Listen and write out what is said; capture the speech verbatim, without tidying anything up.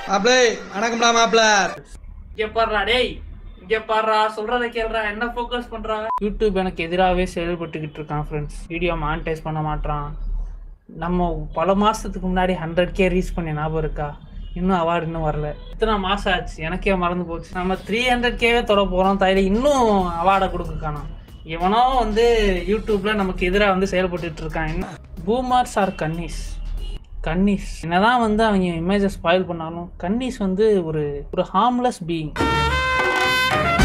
மாப்ளே வணக்கம்டா மாப்ள. இங்க பாருடா டேய், இங்க பாருடா, சொல்றத கேளுடா, என்ன ஃபோக்கஸ் பண்றா? யூடியூப் எனக்கு எதிராகவே செயல்பட்டுக்கிட்டு இருக்கான் ஃப்ரெண்ட்ஸ். வீடியோ மானிட்டைஸ் பண்ண மாட்டான். நம்ம பல மாசத்துக்கு முன்னாடி ஹண்ட்ரட் கே ரீச் பண்ண ஞாபகம் இருக்கா? இன்னும் அவார்டு இன்னும் வரல. இத்தனை மாசம் ஆச்சு, எனக்கே மறந்து போச்சு. நம்ம த்ரீ ஹண்ட்ரட் கேவே தொட போறோம், தையில இன்னும் அவார்டை கொடுக்க காணோம். இவனோ வந்து யூடியூப்ல நமக்கு எதிராக வந்து செயல்பட்டு இருக்கான். என்ன பூமர்ஸ் ஆர் கன்னிஸ்? கன்னிஸ் என்னதான் வந்து அவங்க இமேஜை ஸ்பாயில் பண்ணாலும் கன்னிஸ் வந்து ஒரு ஒரு ஹார்ம்லெஸ் பீயிங்.